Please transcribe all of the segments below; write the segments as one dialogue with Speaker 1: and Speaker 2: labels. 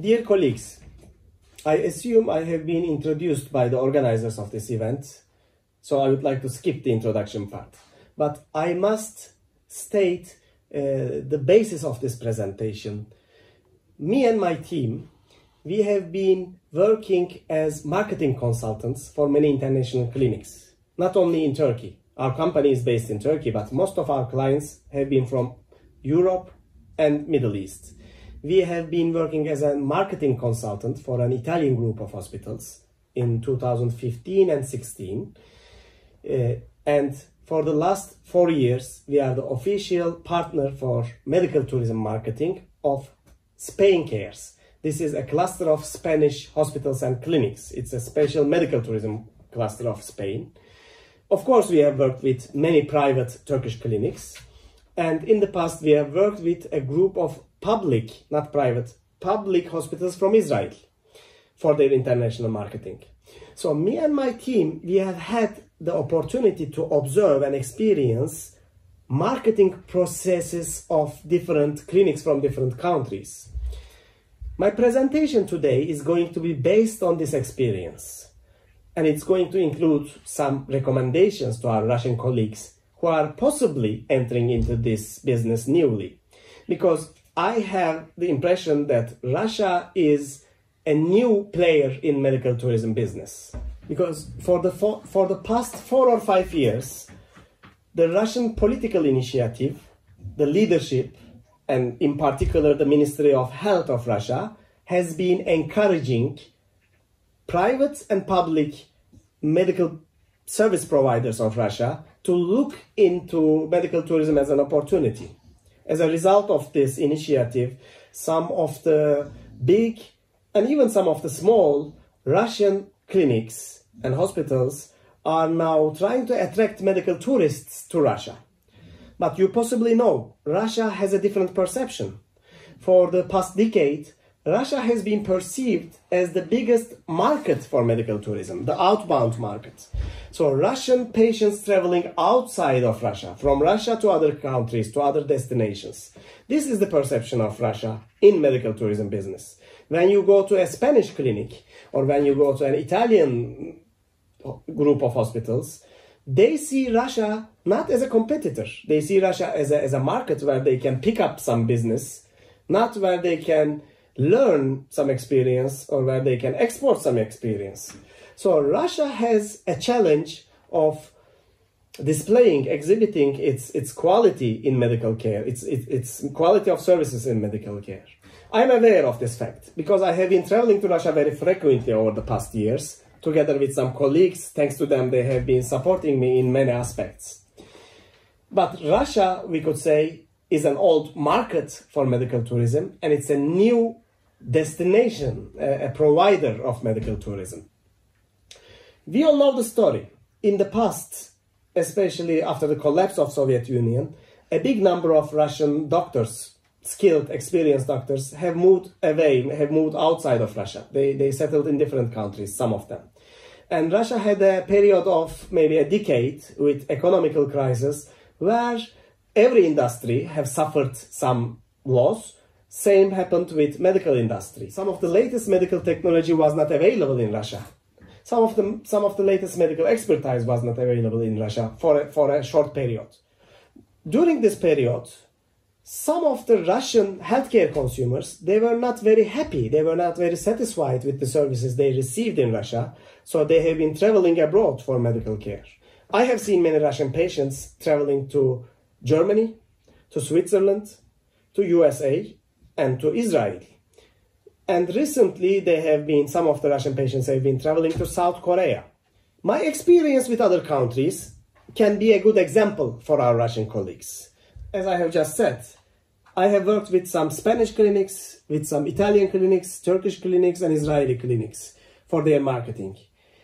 Speaker 1: Dear colleagues, I assume I have been introduced by the organizers of this event, so I would like to skip the introduction part. But I must state the basis of this presentation. Me and my team, we have been working as marketing consultants for many international clinics, not only in Turkey. Our company is based in Turkey, but most of our clients have been from Europe and Middle East. We have been working as a marketing consultant for an Italian group of hospitals in 2015 and 16. And for the last 4 years, we are the official partner for medical tourism marketing of Spain Cares. This is a cluster of Spanish hospitals and clinics. It's a special medical tourism cluster of Spain. Of course, we have worked with many private Turkish clinics. And in the past, we have worked with a group of public, not private, public hospitals from Israel for their international marketing. So me and my team, we have had the opportunity to observe and experience marketing processes of different clinics from different countries. My presentation today is going to be based on this experience, and it's going to include some recommendations to our Russian colleagues who are possibly entering into this business newly. Because I have the impression that Russia is a new player in medical tourism business. Because for the past 4 or 5 years, the Russian political initiative, the leadership, and in particular the Ministry of Health of Russia, has been encouraging private and public medical service providers of Russia to look into medical tourism as an opportunity. As a result of this initiative, some of the big and even some of the small Russian clinics and hospitals are now trying to attract medical tourists to Russia. But you possibly know, Russia has a different perception. For the past decade, Russia has been perceived as the biggest market for medical tourism, the outbound market. So Russian patients traveling outside of Russia, from Russia to other countries, to other destinations. This is the perception of Russia in medical tourism business. When you go to a Spanish clinic or when you go to an Italian group of hospitals, they see Russia not as a competitor. They see Russia as a market where they can pick up some business, not where they can learn some experience or where they can export some experience. So Russia has a challenge of displaying, exhibiting its quality in medical care, its quality of services in medical care. I'm aware of this fact because I have been traveling to Russia very frequently over the past years, together with some colleagues. Thanks to them, they have been supporting me in many aspects. But Russia, we could say, is an old market for medical tourism, and it's a new destination, a provider of medical tourism. We all know the story. In the past, especially after the collapse of Soviet Union, a big number of Russian doctors, skilled, experienced doctors, have moved away, have moved outside of Russia. They settled in different countries, some of them. And Russia had a period of maybe a decade with economical crisis where every industry have suffered some loss. Same happened with medical industry. Some of the latest medical technology was not available in Russia. Some of the latest medical expertise was not available in Russia for a short period. During this period, some of the Russian healthcare consumers, they were not very happy. They were not very satisfied with the services they received in Russia. So they have been traveling abroad for medical care. I have seen many Russian patients traveling to Germany, to Switzerland, to USA, and to Israel. And recently, some of the Russian patients have been traveling to South Korea. My experience with other countries can be a good example for our Russian colleagues. As I have just said, I have worked with some Spanish clinics, with some Italian clinics, Turkish clinics, and Israeli clinics for their marketing.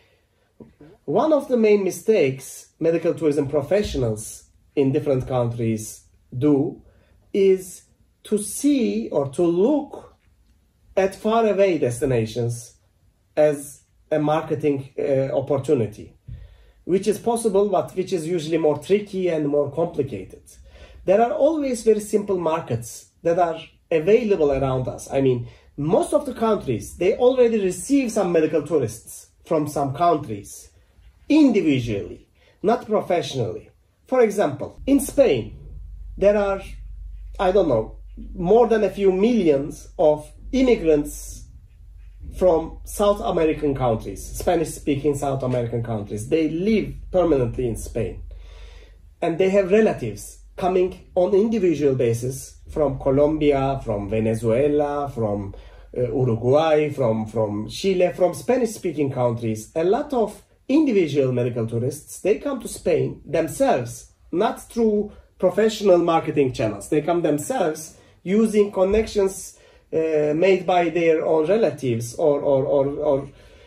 Speaker 1: One of the main mistakes medical tourism professionals in different countries do is to see or to look at faraway destinations as a marketing opportunity, which is possible, but which is usually more tricky and more complicated. There are always very simple markets that are available around us. I mean, most of the countries, they already receive some medical tourists from some countries, individually, not professionally. For example, in Spain, there are, I don't know, more than a few millions of immigrants from South American countries, Spanish-speaking South American countries. They live permanently in Spain. And they have relatives coming on individual basis from Colombia, from Venezuela, from Uruguay, from Chile, from Spanish-speaking countries. A lot of individual medical tourists, they come to Spain themselves, not through professional marketing channels. They come themselves using connections made by their own relatives or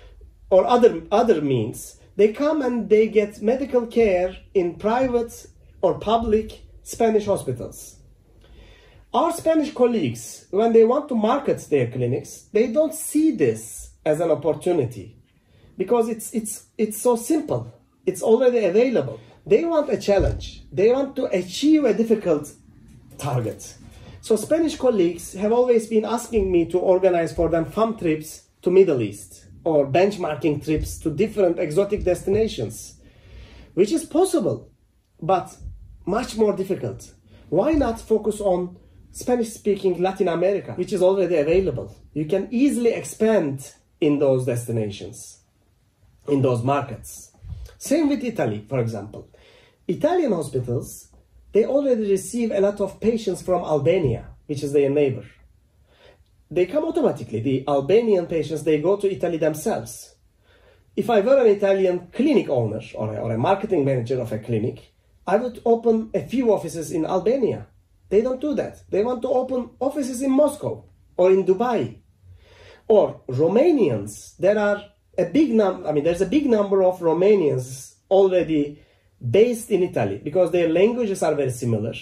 Speaker 1: other means. They come and they get medical care in private or public Spanish hospitals. Our Spanish colleagues, when they want to market their clinics, they don't see this as an opportunity because it's so simple. It's already available. They want a challenge. They want to achieve a difficult target. So Spanish colleagues have always been asking me to organize for them fun trips to Middle East or benchmarking trips to different exotic destinations, which is possible, but much more difficult. Why not focus on Spanish-speaking Latin America, which is already available? You can easily expand in those destinations, in those markets. Same with Italy, for example. Italian hospitals, they already receive a lot of patients from Albania, which is their neighbor. They come automatically. The Albanian patients, they go to Italy themselves. If I were an Italian clinic owner or a marketing manager of a clinic, I would open a few offices in Albania. They don't do that. They want to open offices in Moscow or in Dubai. Or Romanians, there's a big number of Romanians already based in Italy because their languages are very similar.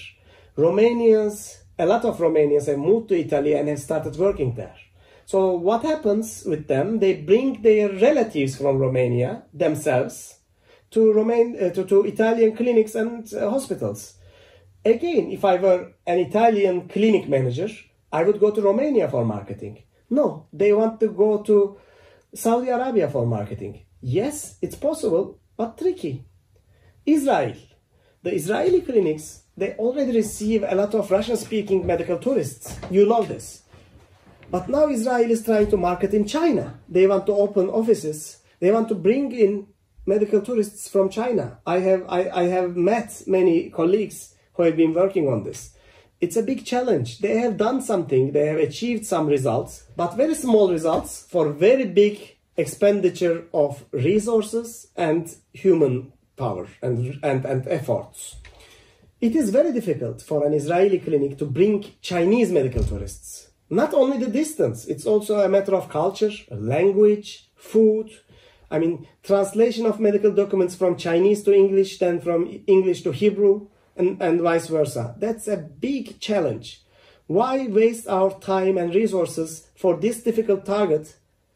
Speaker 1: A lot of Romanians have moved to Italy and have started working there. So what happens with them? They bring their relatives from Romania themselves to Italian clinics and hospitals. Again, if I were an Italian clinic manager, I would go to Romania for marketing. No, they want to go to Saudi Arabia for marketing. Yes, it's possible, but tricky. Israel. The Israeli clinics, they already receive a lot of Russian-speaking medical tourists. You know this. But now Israel is trying to market in China. They want to open offices. They want to bring in medical tourists from China. I have met many colleagues who have been working on this. It's a big challenge. They have done something. They have achieved some results, but very small results for very big expenditure of resources and human power and efforts. It is very difficult for an Israeli clinic to bring Chinese medical tourists. Not only the distance, it's also a matter of culture, language, food. I mean, translation of medical documents from Chinese to English, then from English to Hebrew, and vice versa. That's a big challenge. Why waste our time and resources for this difficult target,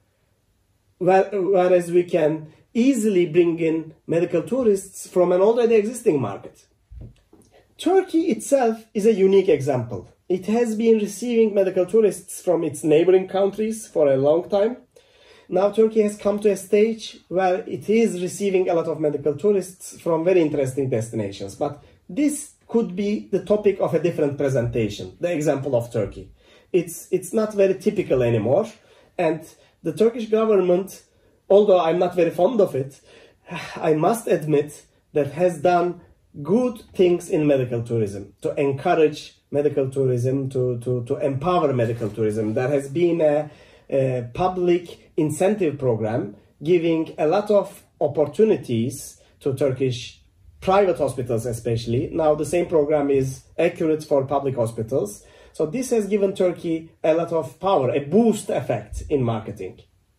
Speaker 1: whereas we can easily bring in medical tourists from an already existing market? Turkey itself is a unique example. It has been receiving medical tourists from its neighboring countries for a long time. Now Turkey has come to a stage where it is receiving a lot of medical tourists from very interesting destinations. But this could be the topic of a different presentation, the example of Turkey. It's not very typical anymore. And the Turkish government, although I'm not very fond of it, I must admit that has done good things in medical tourism to encourage medical tourism, to empower medical tourism. There has been a public incentive program giving a lot of opportunities to Turkish private hospitals especially. Now the same program is accurate for public hospitals. So this has given Turkey a lot of power, a boost effect in marketing.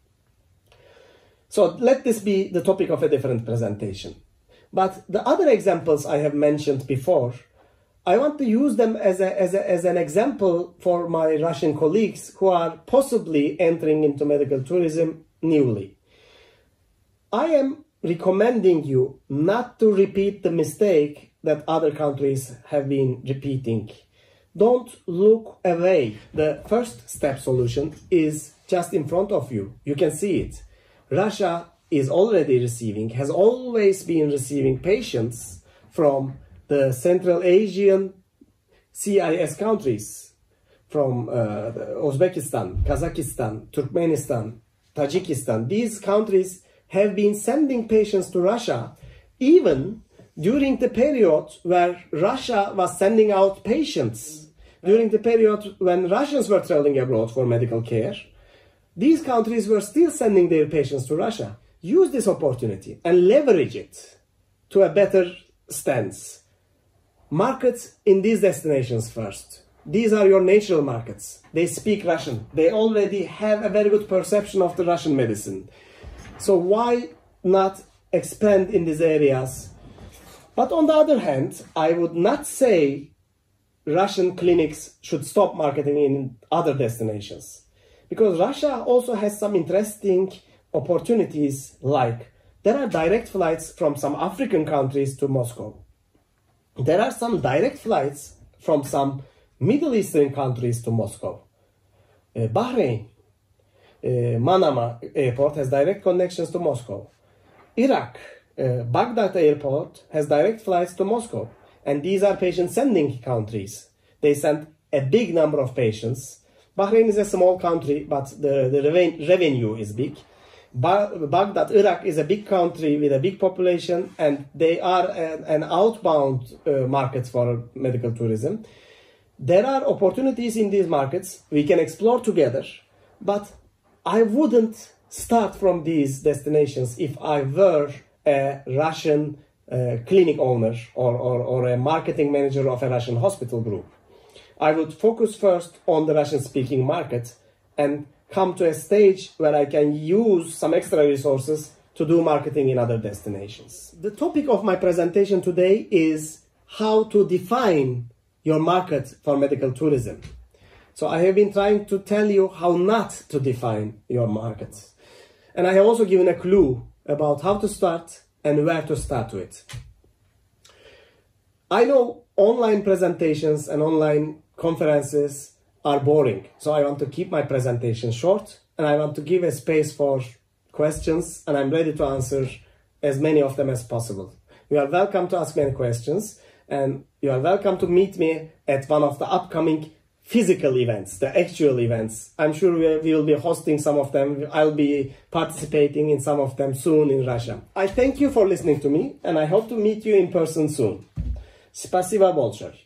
Speaker 1: So let this be the topic of a different presentation. But the other examples I have mentioned before, I want to use them as an example for my Russian colleagues who are possibly entering into medical tourism newly. I am recommending you not to repeat the mistake that other countries have been repeating. don't look away. The first step solution is just in front of you. You can see it. Russia is already receiving, has always been receiving patients from the Central Asian CIS countries, from Uzbekistan, Kazakhstan, Turkmenistan, Tajikistan. These countries have been sending patients to Russia even during the period where Russia was sending out patients, during the period when Russians were traveling abroad for medical care. These countries were still sending their patients to Russia. Use this opportunity and leverage it to a better stance. Market in these destinations first. These are your natural markets. They speak Russian. They already have a very good perception of the Russian medicine. So why not expand in these areas? But on the other hand, I would not say Russian clinics should stop marketing in other destinations. Because Russia also has some interesting opportunities, like there are direct flights from some African countries to Moscow. There are some direct flights from some Middle Eastern countries to Moscow. Bahrain, Manama airport has direct connections to Moscow. Iraq, Baghdad airport has direct flights to Moscow. And these are patient-sending countries. They send a big number of patients. Bahrain is a small country, but the revenue is big. Baghdad, Iraq is a big country with a big population, and they are an outbound market for medical tourism. There are opportunities in these markets we can explore together, but I wouldn't start from these destinations if I were a Russian clinic owner or a marketing manager of a Russian hospital group. I would focus first on the Russian-speaking market and come to a stage where I can use some extra resources to do marketing in other destinations. The topic of my presentation today is how to define your market for medical tourism. So I have been trying to tell you how not to define your market. And I have also given a clue about how to start and where to start with. I know online presentations and online conferences are boring, so I want to keep my presentation short and I want to give a space for questions, and I'm ready to answer as many of them as possible. You are welcome to ask me any questions, and you are welcome to meet me at one of the upcoming physical events, the actual events. I'm sure we will be hosting some of them. I'll be participating in some of them soon in Russia. I thank you for listening to me, and I hope to meet you in person soon. Spasiba большое.